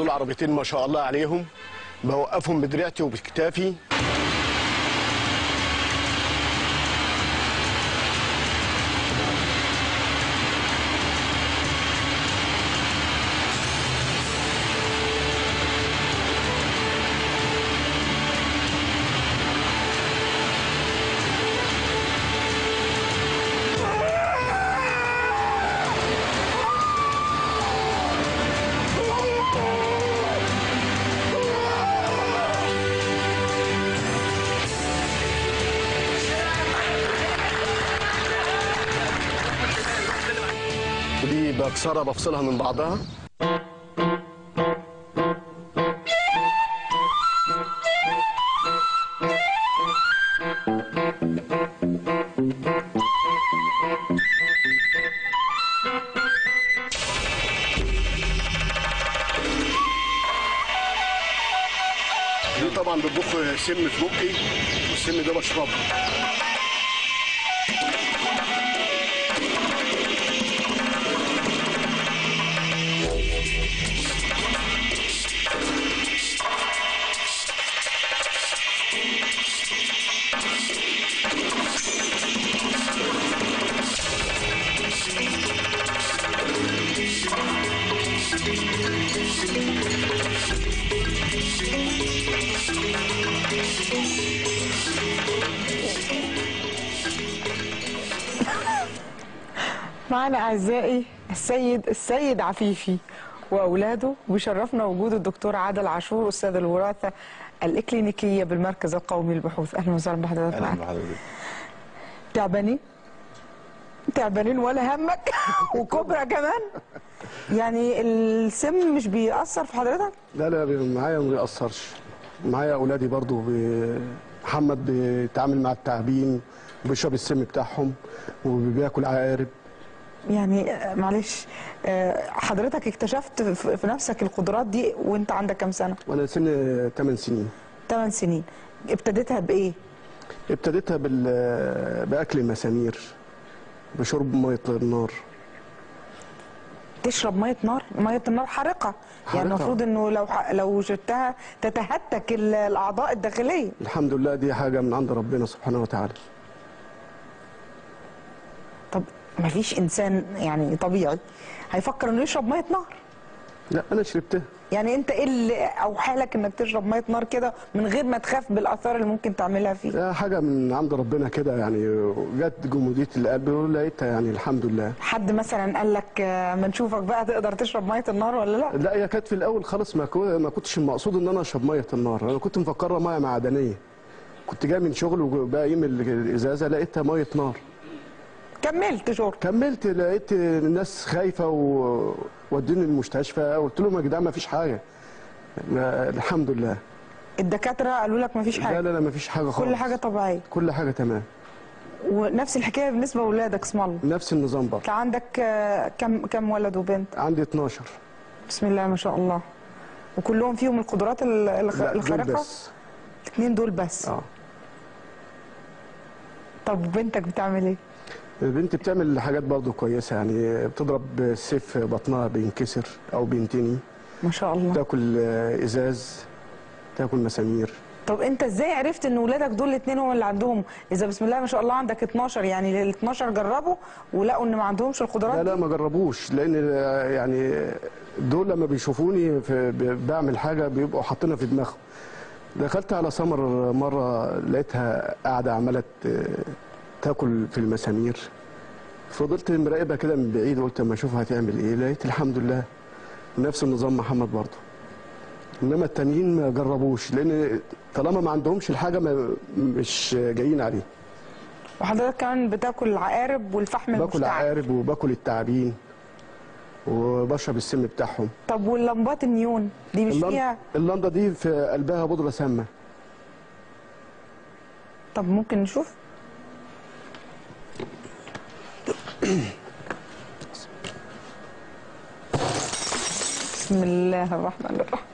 دول عربيتين ما شاء الله عليهم، بوقفهم بدراعتي وبكتافي. ودي بكسرها بفصلها من بعضها. دي طبعا بتضخ سم في بقي، والسم ده بشربه. معنا أعزائي السيد عفيفي وأولاده، وبيشرفنا وجود الدكتور عادل عاشور أستاذ الوراثة الإكلينيكية بالمركز القومي للبحوث. أهلا وسهلا بحضرتك. أهلا بحضرتك. تعبانين ولا همك وكبرى كمان؟ يعني السم مش بيأثر في حضرتك؟ لا معايا ما بيأثرش. معايا أولادي برضو، محمد بيتعامل مع التعابين وبيشرب السم بتاعهم وبياكل عقارب. يعني معلش، حضرتك اكتشفت في نفسك القدرات دي وانت عندك كام سنة؟ وانا سن 8 سنين. 8 سنين. ابتديتها بايه؟ ابتديتها باكل المسامير، بشرب ميه النار. تشرب ميه نار؟ ميه النار حارقة. يعني المفروض انه لو شربتها تتهتك الاعضاء الداخلية. الحمد لله دي حاجة من عند ربنا سبحانه وتعالى. طب ما فيش انسان يعني طبيعي هيفكر انه يشرب ميه نار؟ لا انا شربتها. يعني انت ايه اللي اوحى لك انك تشرب ميه نار كده من غير ما تخاف بالاثار اللي ممكن تعملها فيه؟ حاجه من عند ربنا كده، يعني جت جموديه القلب ولقيتها، يعني الحمد لله. حد مثلا قال لك ما نشوفك بقى تقدر تشرب ميه النار ولا لا؟ لا هي كانت في الاول خالص ما كنتش المقصود ان انا اشرب ميه النار، انا كنت مفكرها ميه معدنيه. كنت جاي من شغل وبقيم الازازه لقيتها ميه نار. كملت شرب؟ كملت، لقيت الناس خايفه وودوني المستشفى، قلت لهم يا جدعان ما فيش حاجه. الحمد لله. الدكاتره قالوا لك ما فيش حاجه؟ لا ما فيش حاجه خالص، كل حاجه طبيعيه، كل حاجه تمام. ونفس الحكايه بالنسبه لاولادك اسم الله؟ نفس النظام برضه. انت عندك كم ولد وبنت؟ عندي 12. بسم الله ما شاء الله. وكلهم فيهم القدرات الخارقه؟ دول بس. الاثنين دول بس؟ طب بنتك بتعمل ايه؟ البنت بتعمل حاجات برضه كويسه، يعني بتضرب سيف بطنها بينكسر او بينتني. ما شاء الله. تاكل ازاز، تاكل مسامير. طب انت ازاي عرفت ان ولادك دول الاثنين هم اللي عندهم؟ اذا بسم الله ما شاء الله عندك 12، يعني ال 12 جربوا ولقوا ان ما عندهمش القدرات دي؟ لا ما جربوش، لان يعني دول لما بيشوفوني بعمل حاجه بيبقوا حاطينها في دماغهم. دخلت على سمر مره لقيتها قاعده عماله تاكل في المسامير، فضلت مراقبها كده من بعيد، قلت اما اشوفها هتعمل ايه، لقيت الحمد لله نفس النظام محمد برضه. انما التانيين ما جربوش، لان طالما ما عندهمش الحاجه مش جايين عليه. وحضرتك كمان بتاكل العقارب والفحم المشتعل؟ باكل عقارب وباكل التعابين وبشرب السم بتاعهم. طب واللمبات النيون دي مش فيها؟ اللمبه دي في قلبها بودره سامه. طب ممكن نشوف؟ بسم الله الرحمن الرحيم.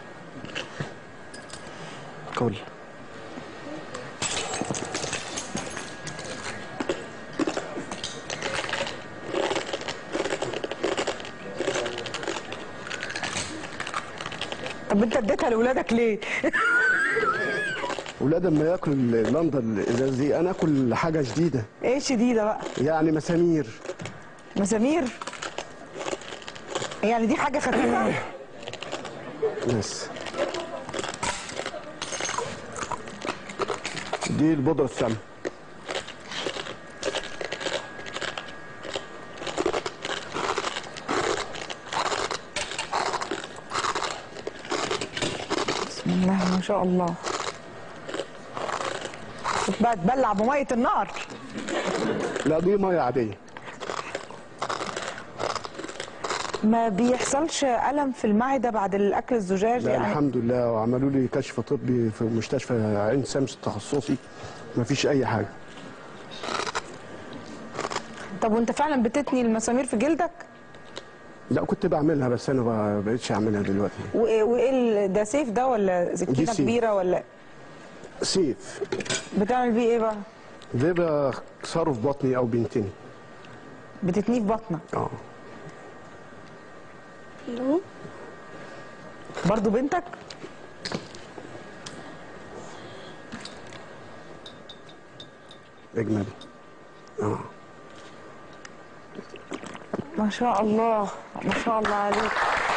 كل طب انت اديتها لاولادك ليه؟ ولاد لما ياكل اللنده الازاز دي انا اكل حاجه جديده. ايه شديده بقى؟ يعني مسامير. مسامير؟ يعني دي حاجه خفيفه؟ بس دي البودره السمنه. بسم الله ما شاء الله. بقى تبلع بميه النار؟ لا دي ميه عاديه. ما بيحصلش ألم في المعدة بعد الأكل الزجاج لا يعني؟ الحمد لله، وعملوا لي كشف طبي في مستشفى عين شمس التخصصي، ما فيش أي حاجة. طب وأنت فعلا بتتني المسامير في جلدك؟ لا كنت بعملها بس أنا ما بقتش أعملها دلوقتي. وإيه ده سيف ده ولا سكينة سيف. كبيرة ولا؟ سيف. بتعمل بيه إيه بقى؟ ده بكسره في بطني أو بنتني. بتتنيه في بطنك؟ برضو بنتك؟ اجمالي. ما شاء الله ما شاء الله عليك.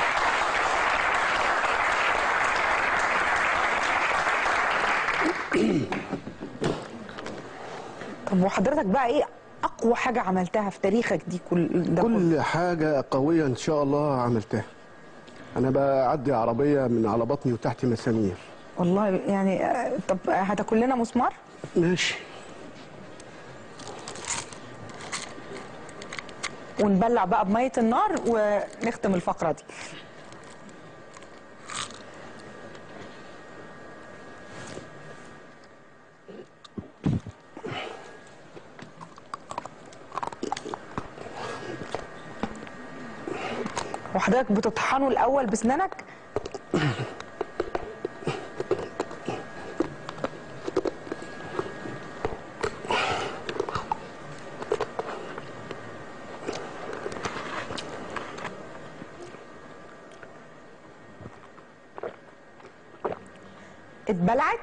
طب وحضرتك بقى ايه اقوى حاجه عملتها في تاريخك دي كل حاجه قويه ان شاء الله عملتها. انا بعدي عربيه من على بطني وتحت مسامير. والله يعني طب هتاكل لنا مسمار؟ ماشي. ونبلع بقى بميه النار ونختم الفقره دي. وحضرتك بتطحنه الاول بسنانك؟ اتبلعت؟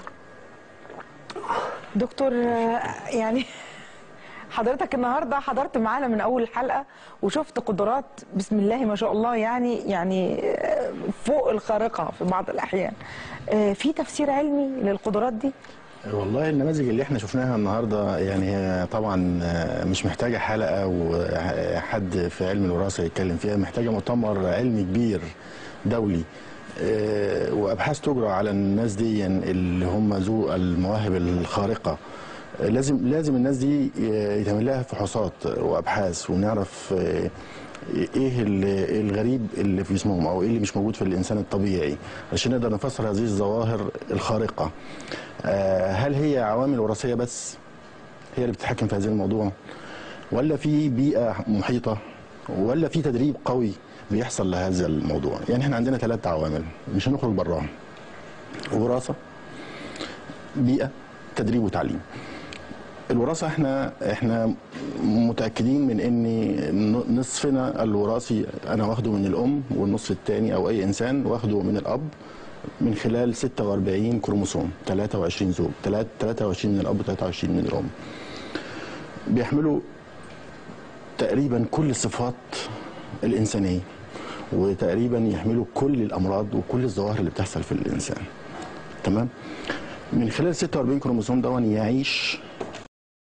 دكتور يعني حضرتك النهارده حضرت معانا من اول الحلقه وشفت قدرات بسم الله ما شاء الله يعني فوق الخارقه في بعض الاحيان. في تفسير علمي للقدرات دي؟ والله النماذج اللي احنا شفناها النهارده يعني هي طبعا مش محتاجه حلقه وحد في علم الوراثه يتكلم فيها، محتاجه مؤتمر علمي كبير دولي وابحاث تجرى على الناس دي اللي هم ذو المواهب الخارقه. لازم الناس دي يتعمل لها فحوصات وابحاث ونعرف ايه الغريب اللي في جسمهم او ايه اللي مش موجود في الانسان الطبيعي عشان نقدر نفسر هذه الظواهر الخارقه. هل هي عوامل وراثيه بس هي اللي بتتحكم في هذا الموضوع، ولا في بيئه محيطه، ولا في تدريب قوي بيحصل لهذا الموضوع؟ يعني احنا عندنا 3 عوامل مش هنخرج براهم: وراثه، بيئه، تدريب وتعليم. الوراثه احنا متاكدين من ان نصفنا الوراثي انا واخده من الام، والنصف الثاني او اي انسان واخده من الاب من خلال 46 كروموسوم، 23 زوج، 23 من الاب و23 من الام. بيحملوا تقريبا كل الصفات الانسانيه، وتقريبا يحملوا كل الامراض وكل الظواهر اللي بتحصل في الانسان. تمام؟ من خلال 46 كروموسوم يعيش